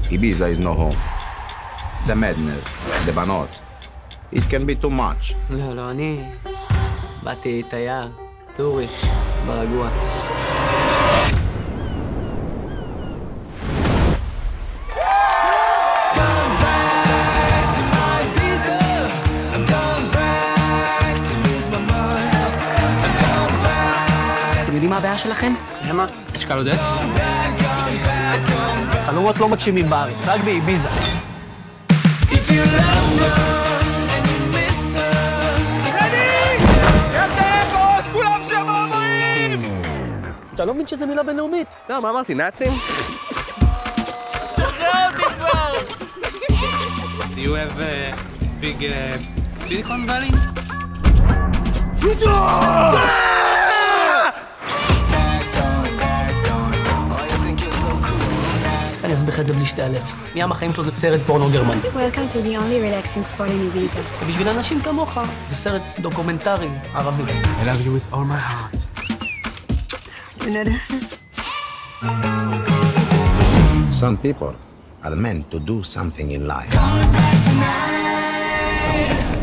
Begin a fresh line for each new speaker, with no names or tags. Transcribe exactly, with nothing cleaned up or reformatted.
Ibiza is no home. The madness, the banot. It can be too much.
לא, לא, אני באתי תייר, טוריסט, ברגוע.
אתם יודעים מה הבעיה שלכם?
למה? אשכל עודף?
חלומות לא מגשימים בארץ, רק באביזה. אתה לא מבין שזה מילה בינלאומית?
זהו, מה אמרתי, נאצים?
שחרר אותי כבר! Do you have a big uh, Silicon Valley?
אני אסביר לך את זה בלי שתיעלב. מים החיים שלו זה סרט פורנו גרמני.
Welcome to the only relaxing spot in Ibiza.
ובשביל אנשים כמוך, זה סרט דוקומנטרי ערבי.
I love you with all my heart.
Some people are meant to do something in life.